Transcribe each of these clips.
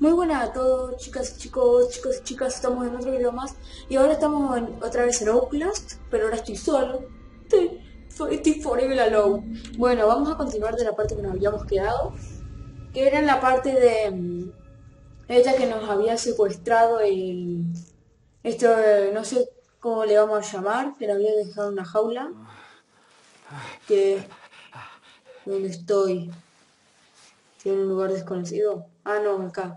Muy buenas a todos, chicas y chicos, chicos y chicas, estamos en otro video más y ahora estamos otra vez en Outlast, pero ahora estoy solo. Estoy forever alone. Bueno, vamos a continuar de la parte que nos habíamos quedado, que era en la parte de ella que nos había secuestrado no sé cómo le vamos a llamar, que le había dejado en una jaula, que donde estoy, en un lugar desconocido. Ah, no, acá.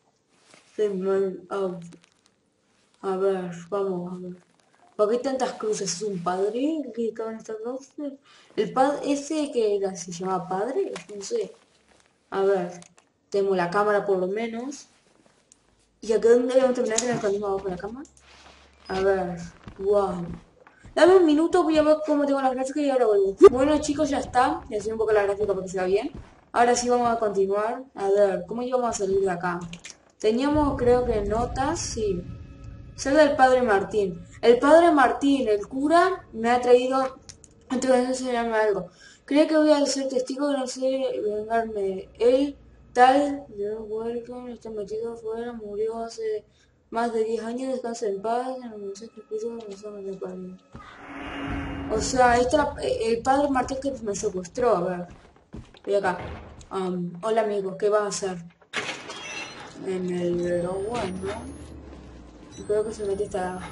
A ver, vamos a ver. ¿Por qué hay tantas cruces? ¿Es un padre que cabe en estas cruces? El padre, ese que era, se llama padre, no sé. A ver, tenemos la cámara por lo menos. ¿Y acá dónde vamos a terminar? ¿En el camino abajo de la cama? A ver, wow. Dame un minuto, voy a ver cómo tengo las gráficas y ahora vuelvo. Bueno chicos, ya está. Le subí un poco la gráfica para que se vea bien. Ahora sí vamos a continuar. A ver, ¿cómo íbamos a salir de acá? Teníamos, creo que notas, sí. Ser del padre Martín. El padre Martín, el cura, me ha traído antes de enseñarme algo. Creo que voy a ser testigo, no sé, vengarme. Él, tal, de Welcome, está metido afuera, murió hace más de 10 años, descansa en paz, en el mensaje que puso en los ojos del padre. O sea, el padre Martín que me secuestró, a ver. Estoy acá. Hola amigos, ¿qué vas a hacer? En el bueno, ¿no? Creo que se mete esta... No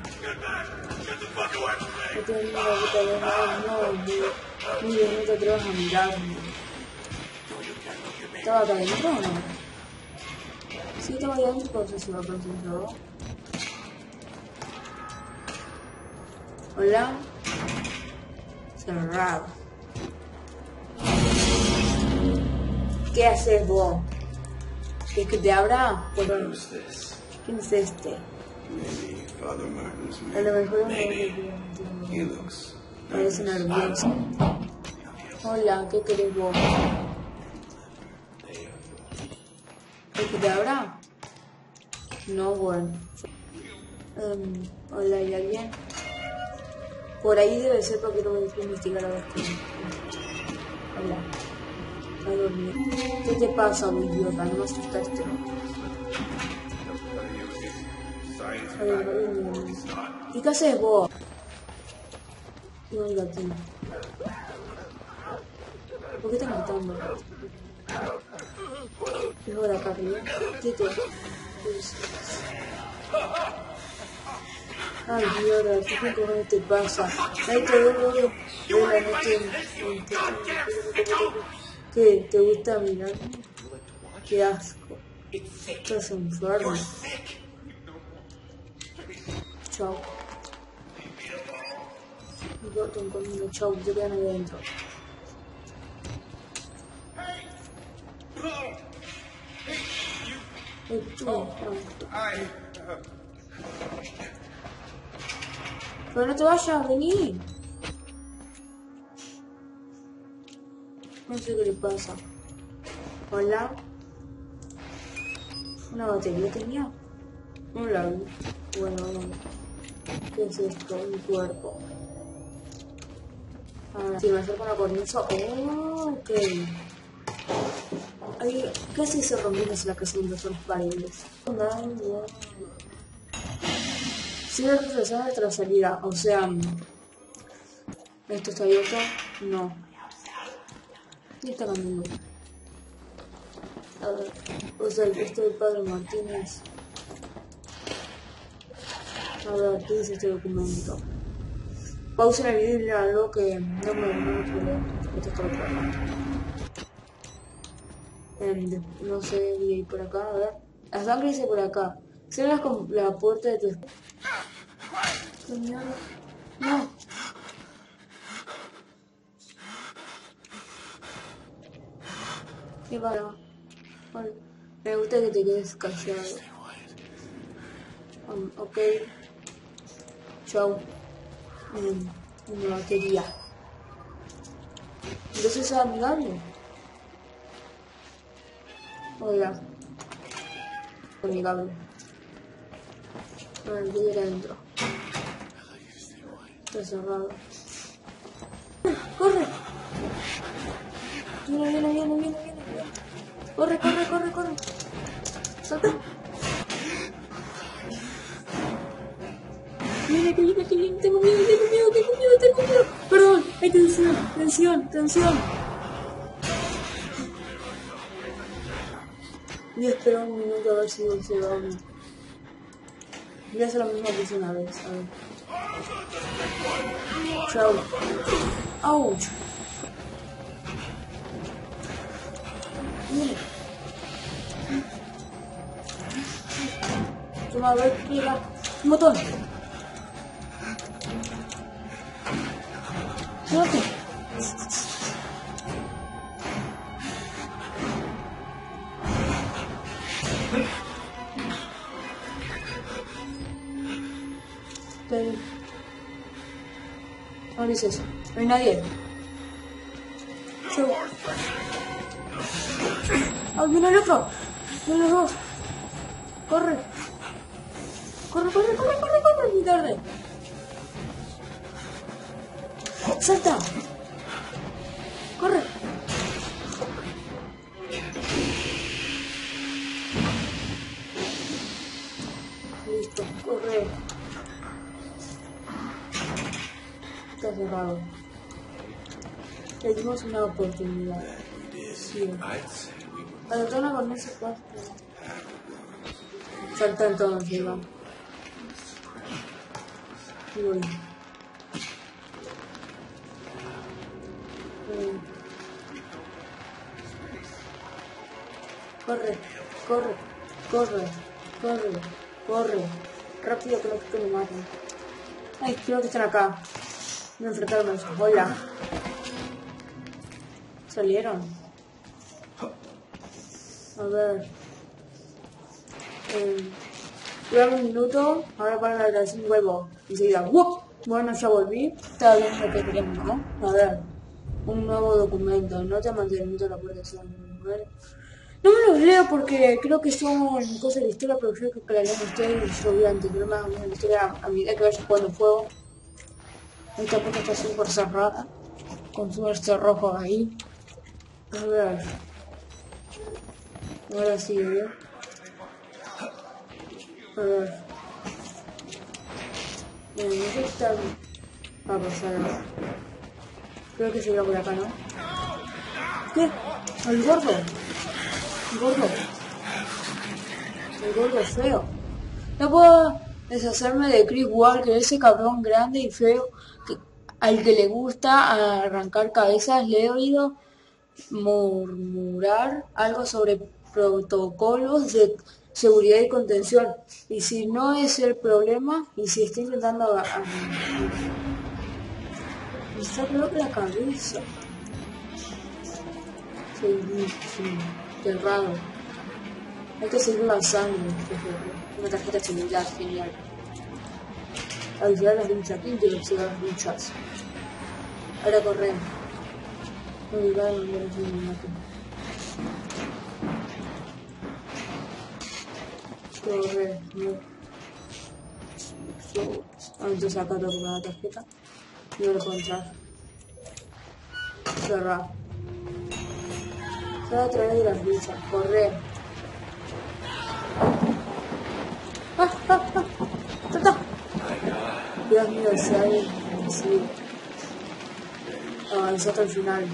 te atrevas a mirarme. ¿Estaba acá adentro o no? Sí, estaba ahí adentro, pero se va a concentrar. Hola. Cerrado. ¿Qué haces vos? ¿Quieres que te abra? ¿Quién es este? A lo mejor parece nervioso. Hola, ¿qué querés vos? ¿Quieres que te abra? No, bueno. Hola, ¿hay alguien? Por ahí debe ser porque no me dejo investigar a ver cómo. Hola. A dormir. ¿Qué te pasa, idiota? No me asustaste, ¿no? ¿Y qué haces vos? No hay aquí. ¿Por qué estás matando? Es hora acá arriba. Tito. Ay, Dios, ¿qué cojones te pasa? Ahí te veo de la noche. ¿Qué? ¿Te gusta mirar? Qué asco. Estás enfermo. Chao. Chao, yo quedan ahí adentro. Pero no te vayas, vení. No sé qué le pasa. Hola. ¿Una batería tenía? No la vi. Bueno, no. ¿Qué es esto? Mi cuerpo. Ahora, si me acerco a la cornisa. Oh, ok. Ay, casi se rompiendo la casa de las paredes. Sigue reflexionando otra salida. O sea, ¿esto está abierto? No. ¿Quién está cambiando? A ver, o sea, esto del padre Martínez. A ver, ¿qué dice este documento? Pausa en el video y lea algo que no me quiero leer. Esto está otro. No sé, voy a ir por acá, a ver. La sangre dice por acá. Cierras con la puerta de tu... Señor. No. ¿Qué pasa? Vale. Me gusta que te quedes callado. Ok. Chao. Una batería. Entonces es amigable. Hola. Amigable. Bueno, voy a ir adentro. Está cerrado. ¡Corre! Viene. Corre. Salta. Viene, que viene, que viene. Tengo miedo, tengo miedo, tengo miedo, tengo miedo. Perdón, hay tensión, tensión, tensión. Voy a esperar un minuto a ver si se va o no. Voy a hacer lo mismo que hice una vez, a ver. Chao. Ouch. Viene. Toma, a ver, tira. Un botón. Suerte. No dices, no hay nadie. Chau. ¡Ah, viene el otro! ¡Viene los dos! ¡Corre! ¡Corre, corre, corre, corre, corre! ¡Muy tarde! ¡Salta! ¡Corre! Listo, corre. Está cerrado. Le dimos una oportunidad. Sí. Para toda con ese cuarto. Saltan todos encima. Y bueno. Corre, corre, corre, corre, corre. Rápido que no te me maten. Ay, creo que están acá. Voy a enfrentarme a eso. Hola. Salieron. A ver. Durame un minuto. Ahora para la grabación vuelvo. Enseguida. ¡Wup! Bueno, ya volví. Estaba viendo lo que queríamos, ¿no? A ver. Un nuevo documento. Nota de mantenimiento de la protección. No me los leo porque creo que son cosas de la historia, pero yo creo que la lean ustedes y yo voy a entender más o menos la historia a medida que vaya jugando el juego. Esta puerta está súper cerrada, con su cerrojo ahí. A ver. Ahora sí, ¿eh? A ver. No sé si está va a pasar. Creo que se irá por acá, ¿no? ¿Qué? ¿El gordo? El gordo. El gordo es feo. No puedo deshacerme de Chris Walker, ese cabrón grande y feo al que le gusta arrancar cabezas. Le he oído murmurar algo sobre protocolos de seguridad y contención. Y si no es el problema, y si está intentando me está creo que la cabeza. Sí, cerrado. Hay que seguir lanzando. Una tarjeta celular, genial. Avisar las luchas, ¿quién quiere observar las luchas? Ahora correr. No olvidar de mandar así un mato. Correr, no. Entonces acá tengo que poner la tarjeta. No lo puedo entrar. Cerrar. Solo a través de las luchas. Correr. ¡Salta! Dios mío, si hay... Sí. Avanzó hasta el final.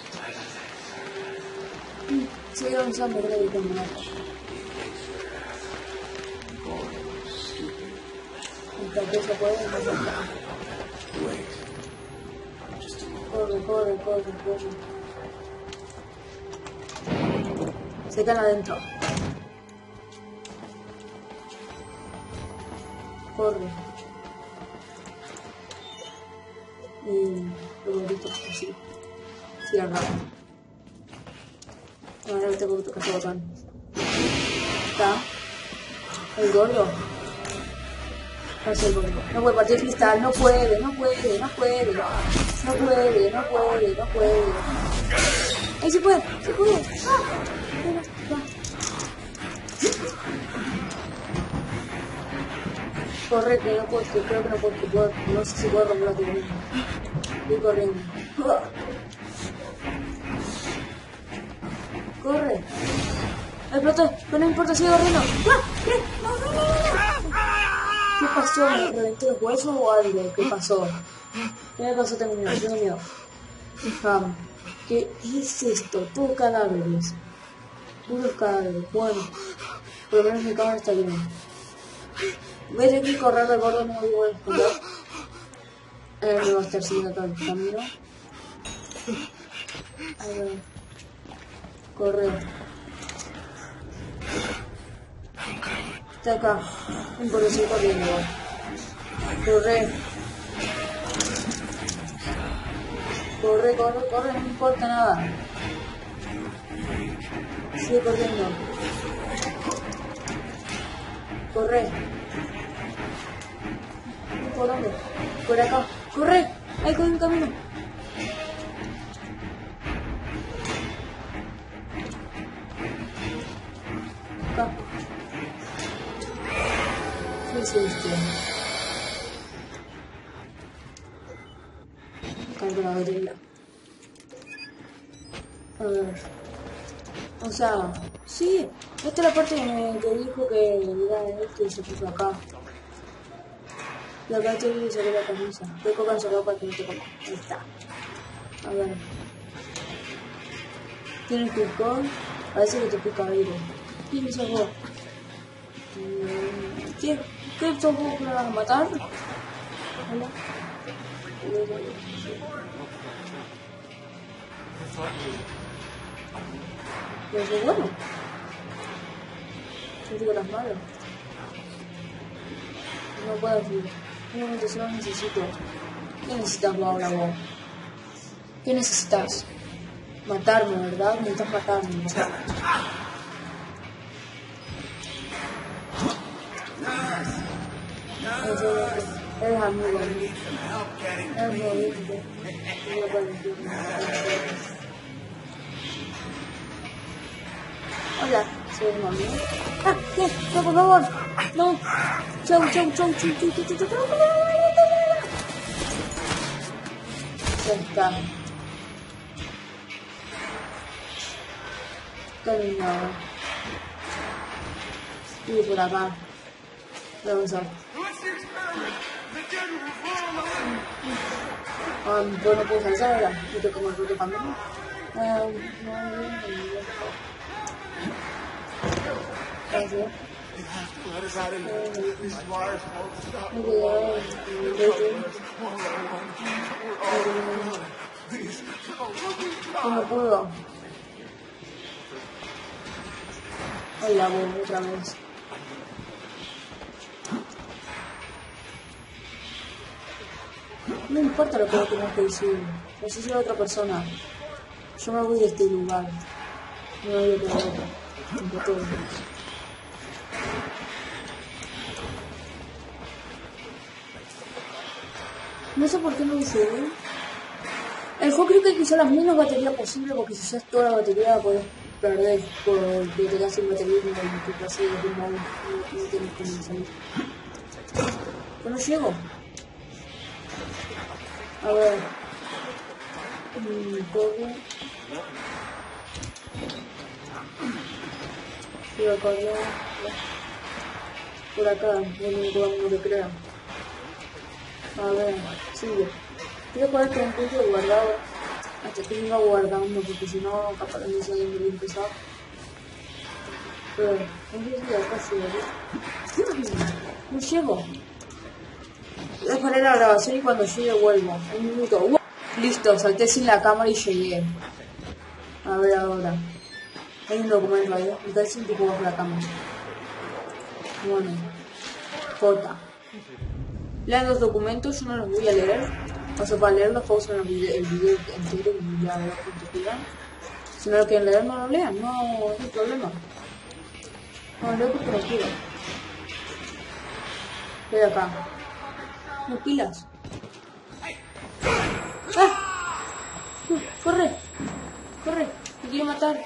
Sigue avanzando, creo que terminar. Entonces se puede empezar. Corre, corre, corre, corre. Se quedan adentro. Corre. Y lo bonito así. Cierra. Ahora tengo que tocar ese botón. Está. El gordo. No es el gordo. No puede partir cristal. No puede, no puede, no puede. No puede, no puede, no puede. ¡Ahí se puede! ¡Se puede! ¡Ah! Va. Corre, que no puedo, que creo que no puedo, no sé si puedo romper la tubería. Voy corriendo. Corre. Exploté, pero no importa, sigo corriendo. ¡Ah! ¿Qué? No, no, no, no. ¿Qué pasó? ¿Me reventé los huesos o algo? ¿Qué pasó? ¿Qué me pasó? Tengo miedo. ¿Qué es esto? Todo cadáveres. Puros cadáveres. Bueno, por lo menos mi cámara está bien. Voy a tener que correr al borde, no me voy a esconder. Me va a estar siguiendo todo el camino. A ver. Corre. Está acá. Un policía corriendo. Corre. Corre, no importa nada. Sigue corriendo. Corre. ¿Por dónde? Por acá. ¡Corre! ¡Ahí con un camino! Acá. ¿Qué es esto? Cargo la batería. A ver. O sea, sí. Esta es la parte que dijo que era esto y se puso acá. Y acá te dice sacar la camisa. Voy a coger esa ropa que no te como. Ahí está. A ver. ¿Tienes picón? Parece que te pica aire. ¿Quién sos vos? ¿Qué sos vos que me vas a matar? Hola. Pero es bueno. Yo digo las malas. No puedo decir. Un momento, solo necesito. ¿Qué necesitas ahora vos? ¿Qué necesitas? Matarme, ¿verdad? Necesitas matarme, ¿verdad? Eres amigo. Eres jodido. Hola, soy un amigo. ¡Ah! ¿Qué? ¡No, por favor! ¡No! ¡Chau! Ya está. Terminado. Y por acá. Vamos a ver. Bueno, pues esa ahora. Yo te como el puto camino. Gracias. No puedo. Ahí la voy otra vez. No importa lo que tengas que decir. No sé si la otra persona. Yo me voy de este lugar. No me voy a quedar otra. Entre todos. No sé por qué no dice bien. El juego creo que hay que usar las menos baterías posible porque si usas toda la batería puedes perder porque te quedas sin batería y no te así de mal, no tienes cómo salir. Pero no llego. A ver. Corre. Sigo corriendo. Por acá, donde todo el mundo crea. A ver, sigue. Quiero ponerte un punto de guardado hasta que venga guardando porque si no capaz no sé dónde voy a empezar. Pero no sé si acá sigue. No llego. Voy a poner la grabación y cuando llegue vuelvo. Un minuto. Listo, salté sin la cámara y llegué. A ver ahora. Hay un documento ahí. Entonces sin tipo bajo la cámara. Bueno. J. Lean los documentos, yo no los voy a leer. O sea, para leerlos pausan el video entero y ya ver cuánto quieran. Si no lo quieren leer, no lo lean, no hay problema. No lo leo porque no quiero. Estoy acá. No pilas. ¡Ah! ¡Corre! ¡Corre! ¡Me quiero matar!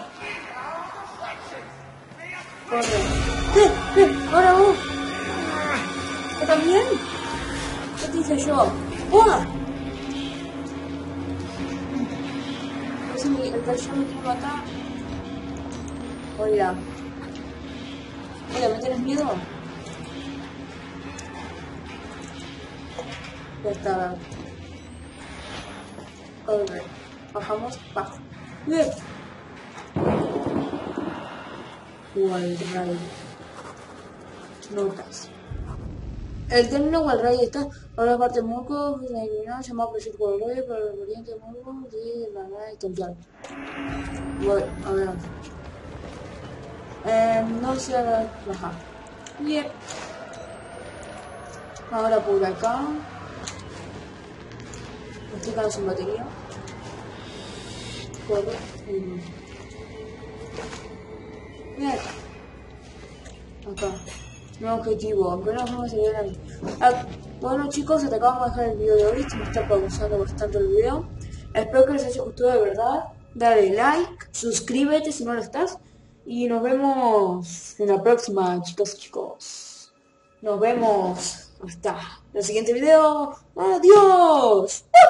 ¡Corre! ¿Qué? ¡Ahora vos! ¿Yo también? ¿Qué te hice yo? ¡Buah! El perro me quiere matar. Hola. Hola, ¿me tienes miedo? Ya está. Ok. Bajamos. Bajo. Bien. Walray. Notas. El término Walray está por la parte moco de la eliminada llamado proyecto Walray para el oriente moco de la nave temporal. Bueno, a ver. No se haga bajar. Bien. Ahora por acá. Estoy quedando sin batería. Puedo. Bien. Acá. Nuevo objetivo. Aunque no vamos a seguir bueno chicos, hasta acá vamos a dejar el video de hoy. Se me está pausando bastante el video. Espero que les haya gustado de verdad. Dale like, suscríbete si no lo estás. Y nos vemos en la próxima, chicos y chicos. Nos vemos hasta el siguiente video. ¡Adiós!